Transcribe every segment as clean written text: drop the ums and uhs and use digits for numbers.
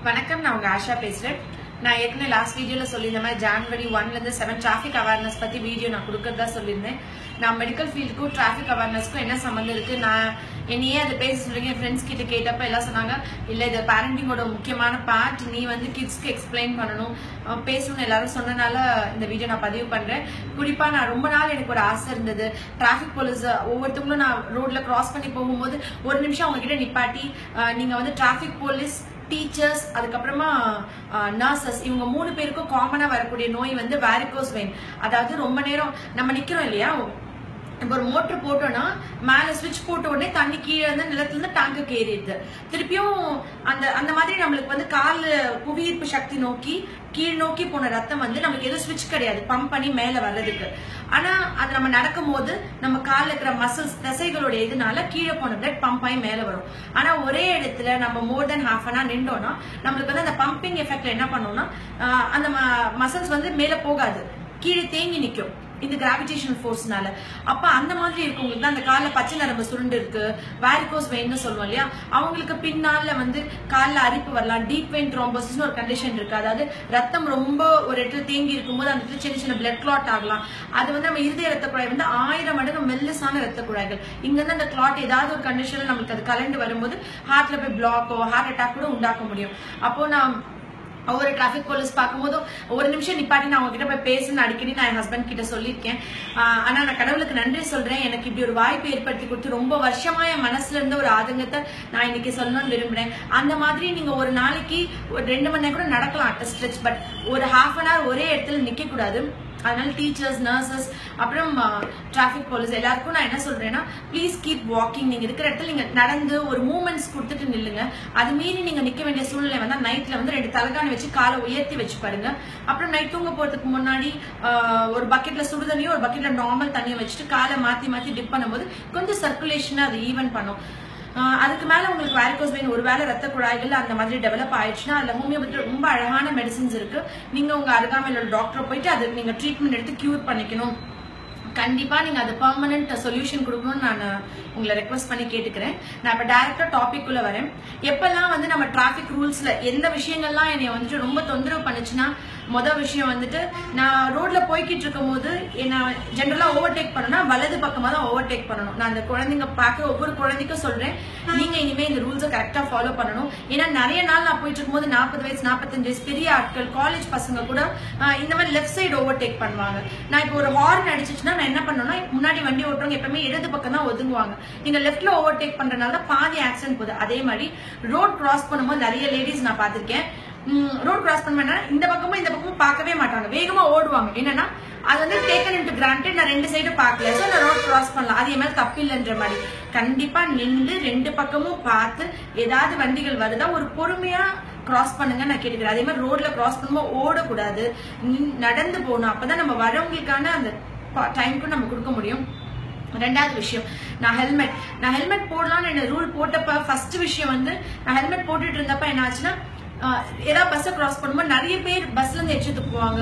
வணக்கம், நான் உங்க ஆஷா பேசுறேன். நான் ஏற்கனவே லாஸ்ட் வீடியோல சொல்லியிருந்த மாதிரி ஜான்வரி 1 ல இருந்து 7 டிராஃபிக் அவேர்னஸ் பத்தி வீடியோ நான் கொடுக்கறதா சொல்லியிருந்தேன். நான் மெடிக்கல் ஃபீல்டுக்கும் டிராஃபிக் அவேர்னஸ்க்கும் என்ன சம்பந்தம் இருக்கு, நான் என்னையே அதை பேச சொல்றீங்க ஃப்ரெண்ட்ஸ் கிட்ட கேட்டப்ப எல்லாம் சொன்னாங்க, இல்ல இது பேரண்டிங்கோட முக்கியமான பார்ட், நீ வந்து கிட்ஸ்க்கு எக்ஸ்பிளைன் பண்ணணும் பேசணும்னு எல்லாரும் சொன்னனால இந்த வீடியோ நான் பதிவு பண்றேன். குறிப்பா நான் ரொம்ப நாள் எனக்கு ஒரு ஆசை இருந்தது, டிராஃபிக் போலீஸ் ஒவ்வொருத்தவங்களும் நான் ரோட்ல கிராஸ் பண்ணி போகும்போது ஒரு நிமிஷம் அவங்க கிட்ட நிப்பாட்டி, நீங்க வந்து டிராஃபிக் போலீஸ், டீச்சர்ஸ், அதுக்கப்புறமா நர்சஸ், இவங்க 3 பேருக்கும் காமனா வரக்கூடிய நோய் வந்து வாரிகோஸ் வெயின். அதாவது ரொம்ப நேரம் நம்ம நிக்கிறோம் இல்லையா, இப்போ ஒரு மோட்டர் போட்டோம்னா மேல ஸ்விட்ச் போட்ட உடனே தண்ணி கீழே இருந்து நிலத்துல இருந்து டேங்குக்கு ஏறிடுது. திருப்பியும் அந்த மாதிரி நம்மளுக்கு வந்து கால் புவியீர்ப்பு சக்தி நோக்கி கீழ் நோக்கி போன ரத்தம் வந்து நமக்கு எதுவும் ஸ்விட்ச் கிடையாது பம்ப் பண்ணி மேல வர்றதுக்கு. ஆனா அது நம்ம நடக்கும் போது நம்ம காலில் இருக்கிற மசில்ஸ் தசைகளோட இதனால கீழே போன பிளட் பம்ப் ஆகி மேல வரும். ஆனா ஒரே இடத்துல நம்ம more than half an hour நின்றோம்னா நம்மளுக்கு வந்து அந்த பம்பிங் எஃபெக்ட்ல என்ன பண்ணோம்னா அந்த மசில்ஸ் வந்து மேல போகாது, கீழே தேங்கி நிற்கும் இந்த கிராவிடேஷனல் ஃபோர்ஸ்னால. அப்ப அந்த மாதிரி இருக்கவங்களுக்கு தான் அந்த காலில் பச்சை நரம்பு சுருண்டு இருக்கு, வாரிகோஸ் வெயின்னு சொல்லுவோம் இல்லையா, அவங்களுக்கு பின்னால வந்து காலில் அரிப்பு வரலாம். டீப் வெயின் த்ரோம்போசிஸ்னு ஒரு கண்டிஷன் இருக்கு, அதாவது ரத்தம் ரொம்ப ஒரு இடத்துல தேங்கி இருக்கும்போது அந்த இடத்துல சின்ன சின்ன பிளட் கிளாட் ஆகலாம். அது வந்து நம்ம இருதய ரத்த குழாய் வந்து 1000 மடங்கு மெல்லிசான ரத்த குழாய்கள். இங்க இருந்து அந்த கிளாட் ஏதாவது ஒரு கண்டிஷன்ல நமக்கு அது கலந்து வரும்போது ஹார்ட்ல போய் பிளாக்கோ ஹார்ட் அட்டாக் கூட உண்டாக்க முடியும். அப்போ நான் ஒவ்வொரு டிராபிக் போலீஸ் பார்க்கும்போதும் ஒரு நிமிஷம் நிப்பாட்டி நான் உங்ககிட்ட போய் பேசணும்னு அடிக்கடி நான் என் ஹஸ்பண்ட் கிட்ட சொல்லியிருக்கேன். ஆனா நான் கடவுளுக்கு நன்றி சொல்றேன், எனக்கு இப்படி ஒரு வாய்ப்பு ஏற்படுத்தி கொடுத்து ரொம்ப வருஷமா என் மனசுல இருந்த ஒரு ஆதங்கத்தை நான் இன்னைக்கு சொல்லணும்னு விரும்புறேன். அந்த மாதிரி நீங்க ஒரு நாளைக்கு ஒரு 2 மணி நேரம் கூட நடக்கலாம் அட் ஸ்ட்ரெச், பட் ஒரு ஹாஃப் அன் ஹவர் ஒரே இடத்துல நிக்க கூடாது. அதனால டீச்சர்ஸ், நர்சஸ், அப்புறம் டிராபிக் போலீஸ் எல்லாருக்கும் நான் என்ன சொல்றேன்னா, ப்ளீஸ் கீப் வாக்கிங். நீங்க இருக்கிற இடத்துல நீங்க நடந்து ஒரு மூவ்மெண்ட்ஸ் கொடுத்துட்டு நில்லுங்க. அது மீறி நீங்க நிக்க வேண்டிய சூழ்நிலை வந்தா நைட்ல வந்து 2 தலகாணி வச்சு காலை உயர்த்தி வச்சு பாருங்க. அப்புறம் நைட் தூங்க போறதுக்கு முன்னாடி ஒரு பக்கெட்ல சுடு தண்ணியும் ஒரு பக்கெட்ல நார்மல் தண்ணியை வச்சுட்டு காலை மாத்தி மாத்தி டிப் பண்ணும்போது கொஞ்சம் சர்க்குலேஷனை அது ஈவன் பண்ணும். அதுக்கு மேல உங்களுக்கு வாரிகோஸ் வெயின் ஒருவேளை ரத்த குழாய்கள் அந்த மாதிரி டெவலப் ஆயிடுச்சுன்னா அதுல ஹோமியோபதி ரொம்ப அழகான மெடிசின்ஸ் இருக்கு. நீங்க உங்க அருகாமையில் டாக்டர் போயிட்டு அது நீங்க ட்ரீட்மெண்ட் எடுத்து கியூர் பண்ணிக்கணும். கண்டிப்பா நீங்க அது பெர்மனன்ட் சொல்யூஷன் கொடுக்கணும்னு நான் உங்களை ரெக்வஸ்ட் பண்ணி கேட்டுக்கிறேன். நான் இப்ப டைரக்டா டாபிக் குள்ள வரேன். எப்பெல்லாம் வந்து நம்ம டிராபிக் ரூல்ஸ்ல எந்த விஷயங்கள்லாம் என்னை வந்துட்டு ரொம்ப தொந்தரவு பண்ணுச்சுன்னா, மொதல் விஷயம் வந்துட்டு நான் ரோட்ல போய்கிட்டு இருக்கும் போது என்ன ஜென்ரலா ஓவர்டேக் பண்ணணும்னா வலது பக்கமா தான் ஓவர்டேக் பண்ணணும். நான் அந்த குழந்தைங்க பார்க்க ஒவ்வொரு குழந்தைக்கும் சொல்றேன், நீங்க இனிமே இந்த ரூல்ஸை கரெக்டா ஃபாலோ பண்ணணும். ஏன்னா நிறைய நாள் நான் போயிட்டு இருக்கும்போது 40 வயசு 45 வயசு பெரிய ஆட்கள், காலேஜ் பசங்க கூட இந்த மாதிரி லெஃப்ட் சைடு ஓவர்டேக் பண்ணுவாங்க. நான் இப்போ ஒரு ஹார்ன் அடிச்சிச்சுன்னா நான் என்ன பண்ணணும்னா, முன்னாடி வண்டி ஓட்டுறவங்க எப்பவுமே இடது பக்கம் தான் ஒதுங்குவாங்க. நீங்க லெஃப்ட்ல ஓவர்டேக் பண்றதுனால பாதி ஆக்சிடென்ட் போகுது. அதே மாதிரி ரோட் கிராஸ் பண்ணும்போது நிறைய லேடிஸ் நான் பார்த்திருக்கேன், ரோட் கிராஸ் பண்ண இந்த பக்கமும் இந்த பக்கமும் பார்க்கவே மாட்டாங்க, வேகமா ஓடுவாங்க. என்னன்னா அது வந்து டேக்கன் இன்டு கிராண்டட், நான் 2 சைடும் பார்க்கல, சோ நான் ரோட் கிராஸ் பண்ணலாம், அது என் மேல தப்பு இல்லைன்ற மாதிரி. கண்டிப்பா நின்று 2 பக்கமும் பார்த்து ஏதாவது வண்டிகள் வருதா ஒரு பொறுமையா கிராஸ் பண்ணுங்க நான் கேட்டுக்கிறேன். அதே மாதிரி ரோட்ல கிராஸ் பண்ணும்போது ஓடக்கூடாது, நடந்து போகணும். அப்பதான் நம்ம வரவங்களுக்கான அந்த டைமுக்கு நம்ம கொடுக்க முடியும். 2வது விஷயம், நான் ஹெல்மெட் போடலாம்னு ரூல் போட்டப்ப ஃபர்ஸ்ட் விஷயம் வந்து நான் ஹெல்மெட் போட்டுட்டு இருந்தப்ப என்ன ஆச்சுன்னா, ஏதாவது பஸ்ஸை கிராஸ் பண்ணும்போது நிறைய பேர் பஸ்ல இருந்து எச்சு துப்புவாங்க,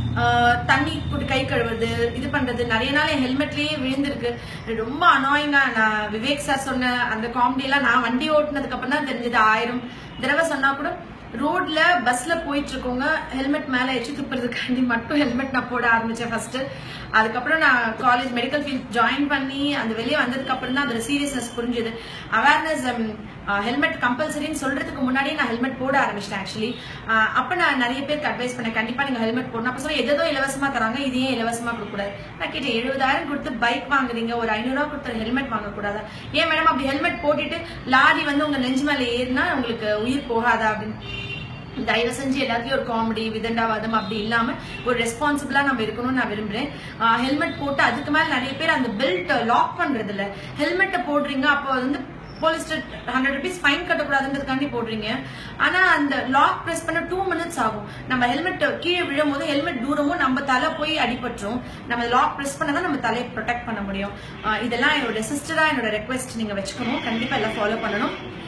தண்ணி போட்டு கை கழுவுறது, இது பண்றது. நிறைய நாள் என் ஹெல்மெட்லயே விழுந்திருக்கு. ரொம்ப அனாயிங்கா. நான் விவேக் சார் சொன்ன அந்த காமெடி எல்லாம் நான் வண்டி ஓட்டுனதுக்கு அப்புறம் தான் தெரிஞ்சது. 1000 தடவை சொன்னா கூட ரோட்ல பஸ்ல போயிட்டு இருக்கவங்க ஹெல்மெட் மேல எச்சு துப்புறதுக்காண்டி மட்டும் ஹெல்மெட் நான் போட ஆரம்பிச்சேன் ஃபர்ஸ்ட். அதுக்கப்புறம் நான் காலேஜ் மெடிக்கல் ஃபீல்ட் ஜாயின் பண்ணி அந்த வெளியே வந்ததுக்கு அப்புறம் தான் அதோட சீரியஸ்னஸ் புரிஞ்சுது. அவேர்னஸ் ஹெல்மெட் கம்பல்சரின்னு சொல்றதுக்கு முன்னாடியே நான் ஹெல்மெட் போட ஆரம்பிச்சிட்டேன் ஆக்சுவலி. அப்ப நான் நிறைய பேருக்கு அட்வைஸ் பண்ணேன், கண்டிப்பா நீங்க ஹெல்மெட் போடணும். அப்ப சொன்னா எதோ இலவசமா தராங்க, இது ஏன் இலவசமா கொடுக்க கூடாது. நான் கேட்டேன், 70,000 கொடுத்து பைக் வாங்குறீங்க, ஒரு 500 ரூபா கொடுத்து ஹெல்மெட் வாங்க கூடாதா? ஏன் மேடம் அப்படி ஹெல்மெட் போட்டுட்டு லாரி வந்து உங்க நெஞ்சு மேல ஏறினா உங்களுக்கு உயிர் போகாதா அப்படின்னு. தயவு செஞ்சு எல்லாத்தையும் ஒரு காமெடி விதண்டாவாதம் அப்படி இல்லாம ஒரு ரெஸ்பான்சிபிளா நம்ம இருக்கணும்னு நான் விரும்புறேன். ஹெல்மெட் போட்டு அதுக்கு மேல நிறைய பேர் அந்த பெல்ட் லாக் பண்றது இல்ல, ஹெல்மெட்டை போடுறீங்க, அப்போ வந்து போலீஸ் 100 rupees ஃபைன் கட்டக்கூடாதுன்றதுக்காண்டி போடுறீங்க. ஆனா அந்த லாக் பிரஸ் பண்ண 2 minutes ஆகும். நம்ம ஹெல்மெட் கீழே விழும் போது ஹெல்மெட் தூரமும் நம்ம தலை போய் அடிபட்டுரும். நம்ம லாக் பிரஸ் பண்ணதான் நம்ம தலையை ப்ரொடெக்ட் பண்ண முடியும். இதெல்லாம் என்னோட சிஸ்டரா என்னோட ரெக்வெஸ்ட் நீங்க வச்சுக்கணும், கண்டிப்பா எல்லாம் ஃபாலோ பண்ணணும்.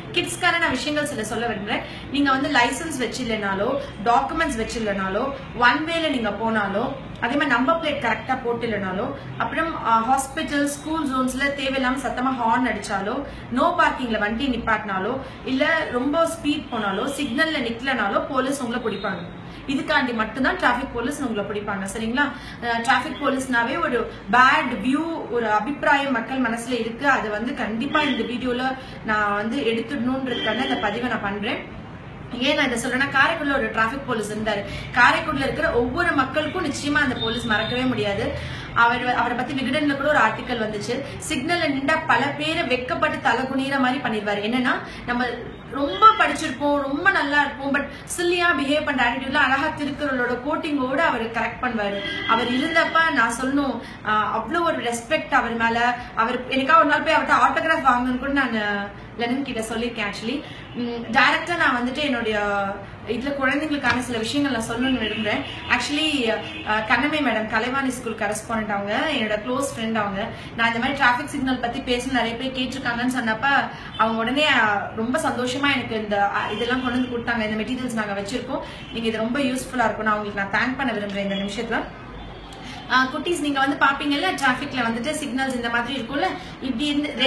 கிட்ஸ்க்கான நான் விஷயங்கள் சில சொல்ல விரும்புறேன். நீங்க வந்து லைசன்ஸ் வச்சில்லைனாலோ டாக்குமெண்ட்ஸ் வச்சில்லைனாலோ ஒன் வேல நீங்க போனாலோ அதே மாதிரி நம்பர் பிளேட் கரெக்டா போட்டுலனாலோ அப்புறம் ஹாஸ்பிட்டல் ஸ்கூல் ஜோன்ஸ்ல தேவையில்லாம சத்தமா ஹார்ன் அடிச்சாலோ நோ பார்க்கிங்ல வண்டி நிப்பாட்டினாலோ இல்ல ரொம்ப ஸ்பீட் போனாலோ சிக்னல்ல நிக்கலனாலோ போலீஸ் உங்களை பிடிப்பாங்க. இதுக்காண்டி மட்டும்தான் டிராபிக் போலீஸ் உங்களை பிடிப்பாங்க. சரிங்களா? டிராபிக் போலீஸ்னாவே ஒரு பேட் வியூ ஒரு அபிப்பிராயம் மக்கள் மனசுல இருக்கு. அது வந்து கண்டிப்பா இந்த வீடியோல நான் வந்து எடுத்துடணும்ன்றதுக்கான இந்த பதிவை நான் பண்றேன். ஏன் நான் இதை சொல்றேன்னா, காரைக்குடில ஒரு டிராபிக் போலீஸ் இருந்தாரு. காரைக்குடில இருக்கிற ஒவ்வொரு மக்களுக்கும் நிச்சயமா அந்த போலீஸ் மறக்கவே முடியாது. அவரை பத்தி விகடன்ல கூட ஒரு ஆர்டிக்கல் வந்துச்சு. சிக்னல்ல நின்றா பல பேரை வெக்கப்பட்டு தலை குனிற மாதிரி பண்ணிடுவாரு. என்னன்னா, நம்ம ரொம்ப படிச்சிருப்போம், ரொம்ப நல்லா இருப்போம், பட் சில்லியா பிஹேவ் பண்ற ஆட்டிடியூட்ல அழகா திருக்குறளோட கோட்டிங்கோட அவர் கரெக்ட் பண்ணுவாரு. அவர் இருந்தப்ப நான் சொல்லணும், அவ்வளவு ஒரு ரெஸ்பெக்ட் அவர் மேல. அவர் எனக்கா ஒரு நாள் போய் அவர்கிட்ட ஆட்டோகிராஃப் வாங்கணும்னு கூட நான் லெனின் கிட்ட சொல்லியிருக்கேன். ஆக்சுவலி டைரக்டா நான் வந்துட்டு என்னுடைய இதுல குழந்தைங்களுக்கான சில விஷயங்கள் நான் சொல்லணும்னு விரும்புறேன். ஆக்சுவலி கண்ணமை மேடம் கலைவாணி ஸ்கூல் கரஸ்பாண்டன்ட், அவங்க என்னோட க்ளோஸ் ஃப்ரெண்ட். அவங்க நான் இந்த மாதிரி டிராபிக் சிக்னல் பத்தி பேச நிறைய பேர் கேட்டிருக்காங்கன்னு சொன்னப்ப அவங்க உடனே ரொம்ப சந்தோஷமா எனக்கு இந்த இதெல்லாம் கொண்டு வந்து கொடுத்தாங்க. இந்த மெட்டீரியல்ஸ் நாங்க வச்சிருக்கோம், நீங்க இது ரொம்ப யூஸ்ஃபுல்லா இருக்கும். நான் உங்களுக்கு நான் தேங்க் பண்ண விரும்புறேன் இந்த நிமிஷத்துல. குட்டீஸ் நீங்க வந்து பாப்பீங்கல்ல டிராபிக்ல வந்துட்டு சிக்னல்ஸ் இந்த மாதிரி இருக்கும்ல, இப்படி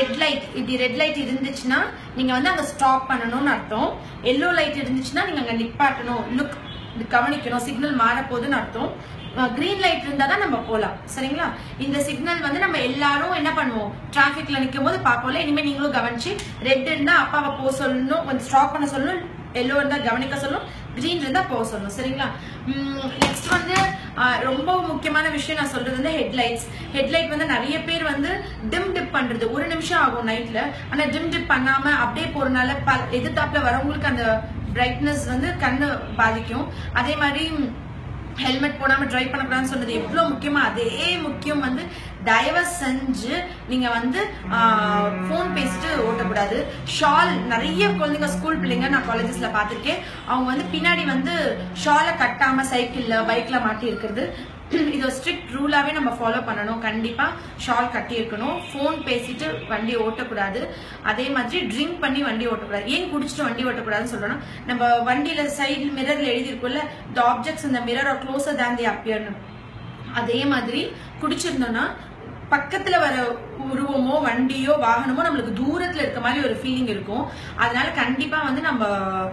ரெட் லைட் இருந்துச்சுன்னா நீங்க வந்து அங்க ஸ்டாப் பண்ணணும்னு அர்த்தம். எல்லோ லைட் இருந்துச்சுன்னா நீங்க அங்க நிப்பாட்டணும், லுக் கவனிக்கணும், சிக்னல் மாற போகுதுன்னு அர்த்தம். கிரீன் லைட் இருந்தா தான் நம்ம போலாம். சரிங்களா? இந்த சிக்னல் வந்து நம்ம எல்லாரும் என்ன பண்ணுவோம், டிராபிக்ல நிக்கும் போது பாப்போம்ல. இனிமே நீங்களும் கவனிச்சு, ரெட் இருந்தா அப்பாவை போக சொல்லணும், கொஞ்சம் ஸ்டாப் பண்ண சொல்லணும், எல்லோ இருந்தா கவனிக்க சொல்லணும், கிரீன் இருந்தா போக சொல்லணும். சரிங்களா? நெக்ஸ்ட் வந்து ரொம்ப முக்கியமான விஷயம் நான் சொல்றது வந்து ஹெட்லைட்ஸ். ஹெட்லைட் வந்து நிறைய பேர் வந்து டிப் பண்றது ஒரு நிமிஷம் ஆகும் நைட்ல. ஆனா டிப் பண்ணாம அப்படியே போறதுனால எதிர்த்தாப்புல வரவங்களுக்கு அந்த பிரைட்னஸ் வந்து கண்ணு பாதிக்கும். அதே மாதிரி ஹெல்மெட் போடாம டிரைவ் பண்ணக்கூடாதுன்னு சொன்னது எவ்வளவு முக்கியமா, அதே முக்கியம் வந்து தயவு செஞ்சு நீங்க வந்து போன் பேசிட்டு ஓட்டக்கூடாது. ஷால் நிறைய குழந்தைங்க ஸ்கூல் பிள்ளைங்க நான் காலேஜஸ்ல பாத்திருக்கேன், அவங்க வந்து பின்னாடி வந்து ஷாலை கட்டாம சைக்கிள்ல பைக்ல மாட்டி இருக்கிறது. இது ஒரு ஸ்ட்ரிக்ட் ரூலாவே நம்ம ஃபாலோ பண்ணணும். கண்டிப்பா ஷால் கட்டி இருக்கணும். போன் பேசிட்டு வண்டி ஓட்டக்கூடாது. அதே மாதிரி ட்ரிங்க் பண்ணி வண்டி ஓட்டக்கூடாது. ஏன் குடிச்சிட்டு வண்டி ஓட்டக்கூடாதுன்னு சொல்றோம்னா, நம்ம வண்டியில சைடு மிரர்ல எழுதிருக்கும்ல, தி ஆப்ஜெக்ட்ஸ் இந்த mirror are closer than the அப்பியர்னு. அதே மாதிரி குடிச்சிருந்தோம்னா பக்கத்துல வர உருவமோ வண்டியோ வாகனமோ நம்மளுக்கு தூரத்துல இருக்க மாதிரி ஒரு ஃபீலிங் இருக்கும். அதனால கண்டிப்பா வந்து நம்ம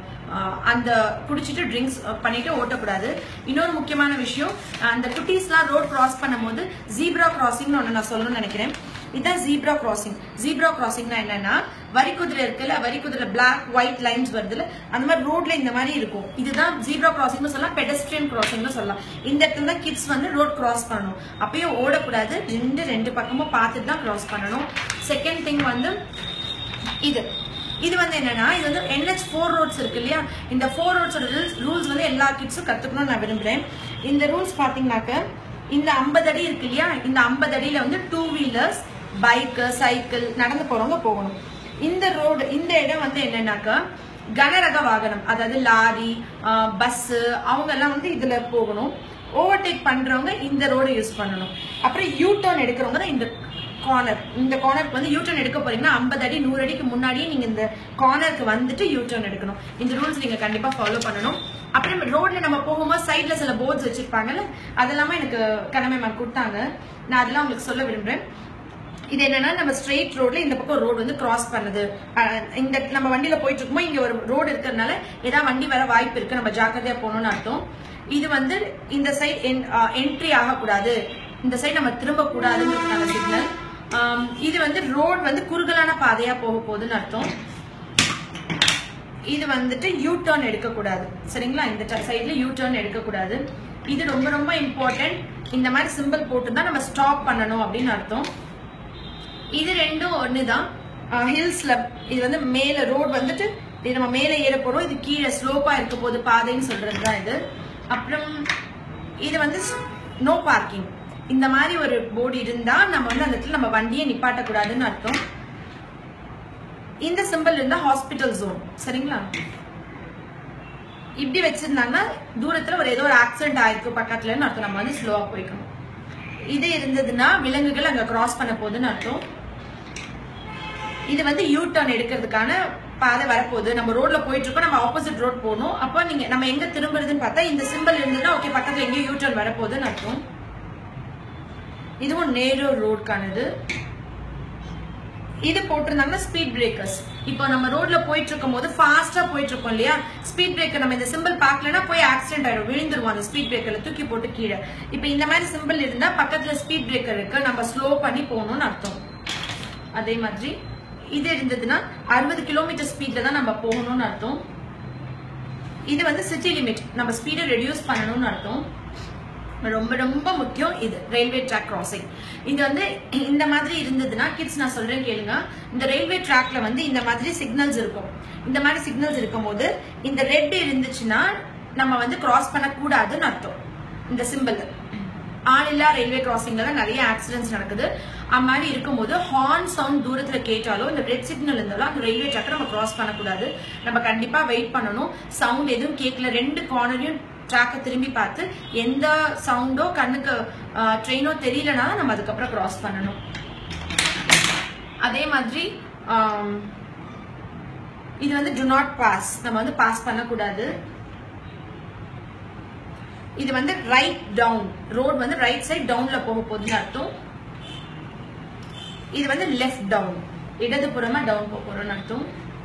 அந்த குடிச்சிட்டு ட்ரிங்க்ஸ் பண்ணிட்டு ஓட்டக்கூடாது. இன்னொரு முக்கியமான விஷயம், அந்த குட்டீஸ்லாம் ரோட் கிராஸ் பண்ணும் போது ஜீப்ரா கிராசிங்னு ஒண்ணு நான் சொல்லணும்னு நினைக்கிறேன். இதுதான் ஜீப்ரா கிராசிங். ஜீப்ரா கிராசிங்னா என்னன்னா, வரிக்குதிரை இருக்குல்ல, வரிக்குதிரை பிளாக் ஒயிட் லைன்ஸ் வருதுல, அந்த மாதிரி ரோட்ல இந்த மாதிரி இருக்கும். இதுதான் ஜீப்ரா கிராசிங்னு சொல்லலாம், பெடஸ்ட்ரியன் கிராசிங்னு சொல்லலாம். இந்த இடத்துல தான் கிட்ஸ் வந்து ரோட் கிராஸ் பண்ணணும். அப்பயும் ஓடக்கூடாது, ரெண்டு பக்கமும் பார்த்துட்டு தான் கிராஸ் பண்ணணும். செகண்ட் திங் வந்து இது வந்து என்னன்னா, இது வந்து NH4 ரோட்ஸ் இருக்கு இல்லையா, இந்த 4 ரோட்ஸோட ரூல்ஸ் வந்து எல்லா கிட்ஸும் கத்துக்கணும்னு நான் விரும்புறேன். இந்த ரூல்ஸ் பாத்தீங்கன்னாக்க, இந்த 50 அடி இருக்கு இல்லையா, இந்த 50 அடியில வந்து 2 வீலர்ஸ் பைக்கு சைக்கிள் நடந்து போறவங்க போகணும். இந்த ரோடு இந்த இடம் வந்து என்னன்னாக்கா கனரக வாகனம், அதாவது லாரி பஸ் அவங்க எல்லாம் வந்து இதுல போகணும். ஓவர்டேக் பண்றவங்க இந்த ரோடு யூஸ் பண்ணணும். அப்புறம் யூ டர்ன் எடுக்கிறவங்க தான் இந்த கார்னருக்கு வந்து யூ டர்ன் எடுக்க போறீங்கன்னா 50 அடி 100 அடிக்கு முன்னாடியே நீங்க இந்த கார்னருக்கு வந்துட்டு யூ டர்ன் எடுக்கணும். இந்த ரூல்ஸ் நீங்க கண்டிப்பா ஃபாலோ பண்ணணும். அப்புறம் ரோட்ல நம்ம போகும்போது சைட்ல சில போர்ட்ஸ் வச்சிருப்பாங்கல்ல, அதெல்லாமே எனக்கு கடமை மேம் கொடுத்தாங்க. நான் அதெல்லாம் உங்களுக்கு சொல்ல விரும்புறேன். இது என்னன்னா, நம்ம ஸ்ட்ரெயிட் ரோட்ல இந்த பக்கம் ரோடு வந்து கிராஸ் பண்ணுது. இந்த நம்ம வண்டியில போயிட்டு இருக்கும்போது இங்க ஒரு ரோடு இருக்கிறதுனால ஏதாவது வண்டி வர வாய்ப்பு இருக்கு, நம்ம ஜாக்கிரதையா போகணும்னு அர்த்தம். இது வந்து இந்த சைட் என்ட்ரி ஆகக்கூடாது, இந்த சைட் நம்ம திரும்ப கூடாதுன்னு சிக்னல். இது வந்து ரோடு வந்து குறுகலான பாதையா போக போகுதுன்னு அர்த்தம். இது வந்துட்டு யூ டர்ன் எடுக்கக்கூடாது. சரிங்களா? இந்த சைட்ல யூ டர்ன் எடுக்கக்கூடாது. இது ரொம்ப ரொம்ப இம்பார்ட்டன்ட். இந்த மாதிரி சிம்பிள் போட்டு தான் நம்ம ஸ்டாப் பண்ணணும் அப்படின்னு அர்த்தம். இது ரெண்டும் ஒண்ணுதான். ஹில்ஸ்ல இது வந்து மேல ரோடு வந்துட்டு இது நம்ம மேல ஏற போறோம், இது கீழே ஸ்லோப்பா இருக்க போது பாதைன்னு சொல்றதுதான் இது. அப்புறம் இது வந்து நோ பார்க்கிங். இந்த மாதிரி ஒரு போர்டு இருந்தா நம்ம வந்து அந்த இடத்துல நம்ம வண்டியை நிப்பாட்டக்கூடாதுன்னு அர்த்தம். இந்த சிம்பிள் இருந்தா ஹாஸ்பிட்டல் ஜோன். சரிங்களா? இப்படி வச்சிருந்தாங்கன்னா தூரத்துல ஏதோ ஒரு ஆக்சிடென்ட் ஆயிருக்கு பக்கத்துலன்னு அர்த்தம், நம்ம வந்து ஸ்லோவா போய்க்கணும். இது இருந்ததுன்னா விலங்குகள் அங்க கிராஸ் பண்ண போகுதுன்னு அர்த்தம். இது வந்து யூ டர்ன் எடுக்கிறதுக்கான பாதை வரப்போகுது, நம்ம ரோட்ல போயிட்டு இருக்கோம், நம்ம ஆப்போசிட் ரோட் போகணும். அப்போ நீங்க நம்ம எங்க திரும்புறதுன்னு பார்த்தா இந்த சிம்பிள் இருந்ததுன்னா ஓகே பக்கத்துல எங்கேயும் யூ டர்ன் வரப்போகுதுன்னு அர்த்தம். இதுவும் நேரோ ரோட்கானது. இது போட்டிருந்தாங்கன்னா ஸ்பீட் பிரேக்கர்ஸ். இப்போ நம்ம ரோட்ல போயிட்டு இருக்கும் போது ஃபாஸ்டா போயிட்டு இருக்கோம் இல்லையா, ஸ்பீட் பிரேக்கர் நம்ம இந்த சிம்பிள் பார்க்கலன்னா போய் ஆக்சிடென்ட் ஆயிடும், விழுந்துருவோம் அந்த ஸ்பீட் பிரேக்கர்ல தூக்கி போட்டு கீழே. இப்போ இந்த மாதிரி சிம்பிள் இருந்தா பக்கத்துல ஸ்பீட் பிரேக்கர் இருக்கு, நம்ம ஸ்லோ பண்ணி போகணும்னு அர்த்தம். அதே மாதிரி இது இருந்ததுன்னா 60 கிலோமீட்டர் ஸ்பீட்ல தான் நம்ம போகணும்னு அர்த்தம். இது வந்து சிட்டி லிமிட், நம்ம ஸ்பீடை ரெடியூஸ் பண்ணணும்னு அர்த்தம். ரொம்ப ரொம்ப முக்கியம் இது ரயில்வே ட்ராக் கிராசிங். இது வந்து இந்த மாதிரி இருந்ததுன்னா கிட்ஸ் நான் சொல்றேன் கேளுங்க, இந்த ரயில்வே ட்ராக்ல வந்து இந்த மாதிரி சிக்னல்ஸ் இருக்கும். இந்த மாதிரி சிக்னல்ஸ் இருக்கும் போது இந்த ரெட் இருந்துச்சுன்னா நம்ம வந்து கிராஸ் பண்ணக்கூடாதுன்னு அர்த்தம். இந்த சிம்பிள் ஆளில்லா ரயில்வே கிராசிங்ல தான் நிறைய ஆக்சிடென்ட்ஸ் நடக்குது. அது மாதிரி இருக்கும்போது ஹார்ன் சவுண்ட் தூரத்துல கேட்டாலும் இந்த ரெட் சிக்னல் இருந்தாலும் அந்த ரயில்வே ட்ராக்கை நம்ம கிராஸ் பண்ணக்கூடாது. நம்ம கண்டிப்பா வெயிட் பண்ணணும். சவுண்ட் எதுவும் கேட்கல, ரெண்டு கார்னரையும் ட்ராக்கை திரும்பி பார்த்து எந்த சவுண்டோ கண்ணுக்கு ட்ரெயினோ தெரியலனா நம்ம அதுக்கப்புறம் கிராஸ் பண்ணணும். அதே மாதிரி இது வந்து டு நாட் பாஸ், நம்ம வந்து பாஸ் பண்ணக்கூடாது. இது வந்து ரைட் டவுன், ரோட் வந்து ரைட் சைட் டவுன்ல போக போகுதுன்னு அர்த்தம். இது வந்து லெஃப்ட் டவுன், இடதுபுறமா டவுன் போக போறோம்னு அர்த்தம்.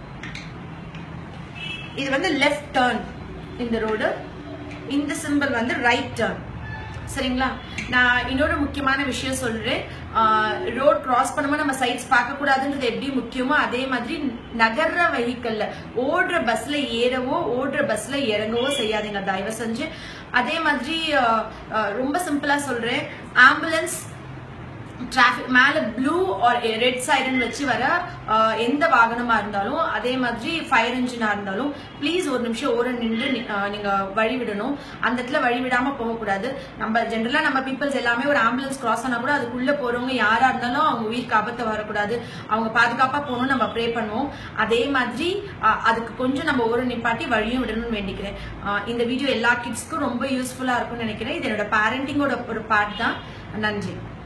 இது வந்து லெஃப்ட் டர்ன் இந்த ரோடு, இந்த சிம்பிள் வந்து ரைட் டர்ன். சரிங்களா? நான் இன்னொரு முக்கியமான விஷயம் சொல்றேன். ரோட் கிராஸ் பண்ணும்போது நம்ம சைட்ஸ் பார்க்க கூடாதுன்றது எப்படி முக்கியமோ அதே மாதிரி நகர்ற வெஹிக்கல்ல ஓடுற பஸ்ல ஏறவோ ஓடுற பஸ்ல இறங்கவோ செய்யாதீங்க தயவு செஞ்சு. அதே மாதிரி ரொம்ப சிம்பிளா சொல்றேன், ஆம்புலன்ஸ் டிராபிக் மேல ப்ளூ ஆர் ரெட் சைரன் வச்சு வர எந்த வாகனமா இருந்தாலும் அதே மாதிரி ஃபயர் இன்ஜினா இருந்தாலும் ப்ளீஸ் ஒரு நிமிஷம் ஓர நின்று நீங்க வழி விடணும். அந்த இடத்துல வழி விடாம போகக்கூடாது. நம்ம ஜென்ரலா நம்ம பீப்புள்ஸ் எல்லாமே ஒரு ஆம்புலன்ஸ் கிராஸ் ஆனா கூட அதுக்குள்ள போறவங்க யாரா இருந்தாலும் அவங்க உயிருக்கு ஆபத்து வரக்கூடாது, அவங்க பாதுகாப்பா போகணும்னு நம்ம ப்ரே பண்ணுவோம். அதே மாதிரி அதுக்கு கொஞ்சம் நம்ம ஓர நிப்பாட்டி வழியும் விடணும்னு வேண்டிக்கிறேன். இந்த வீடியோ எல்லா கிட்ஸ்க்கும் ரொம்ப யூஸ்ஃபுல்லா இருக்கும்னு நினைக்கிறேன். இது என்னோட பேரண்டிங்கோட ஒரு பார்ட் தான். நன்றி.